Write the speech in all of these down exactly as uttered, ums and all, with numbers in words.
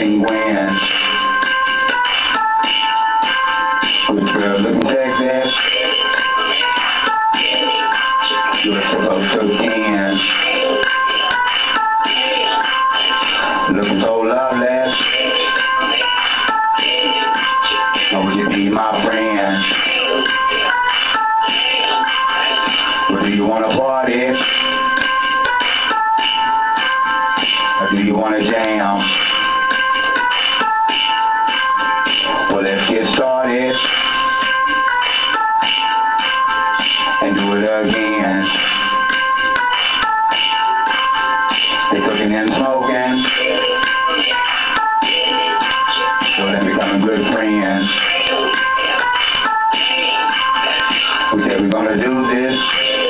penguin. Good girl looking sexy. You're supposed to dance. Looking so lovely. Oh, would you be my friend? Or do you want to party? Or do you want to jam? Well, let's get started and do it again. They cooking and smoking, so then becoming good friends. We said we're gonna do this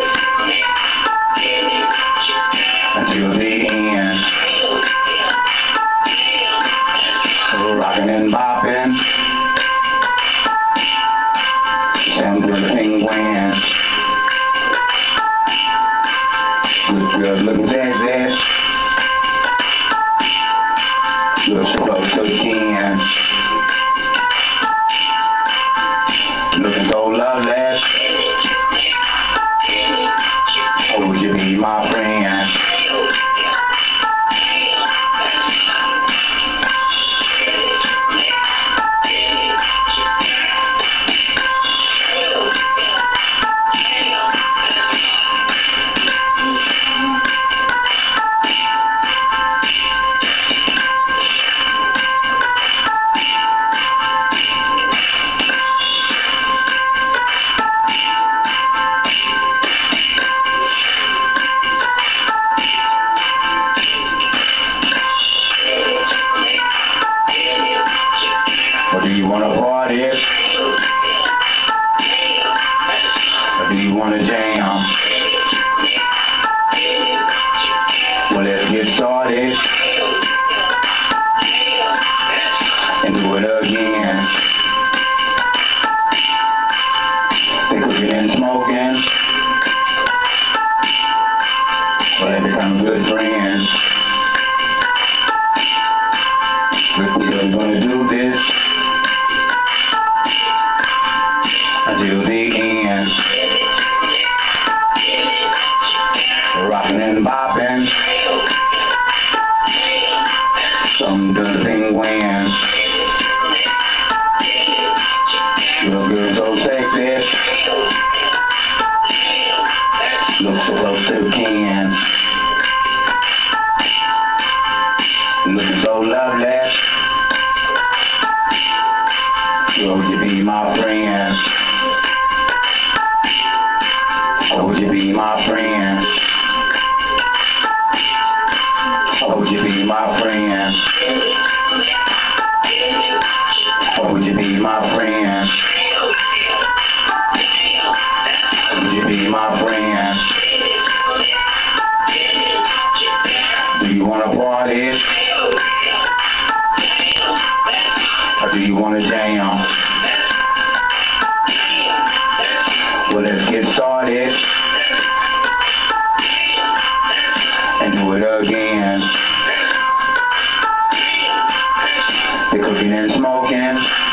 until the end. We're rocking and bopping, sound good penguin. Good girl looking sexy. You're supposed to dance. Looking so lovely. Oh, would you be my friend? Or do you want to party? Or do you want to jam? Well, let's get started and do it again. They cooking and smoking, well, they become good friends. We're gonna do this until the end. Rockin' and bopping, some good penguin. Your girl so sexy, looks so close to the can. Looking so lovely. Or would you be my friend? Or would you be my friend? Or would you be my friend? Or would you be my friend? Or would you be my friend? Do you want to party? Or do you want to jam? Well, let's get started and do it again. They're cooking and smoking,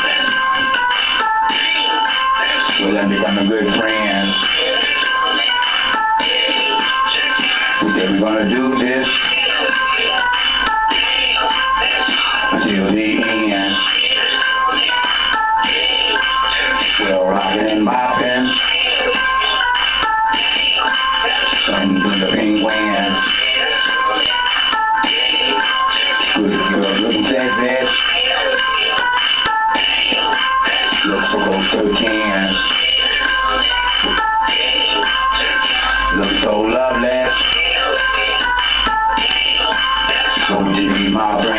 well, then becoming good friends. We said we're gonna do this until the end. We're rocking and bopping, and do the penguin. Good girl looking sexy, looks so close to the can. Looks so lovely. Would you be my friend?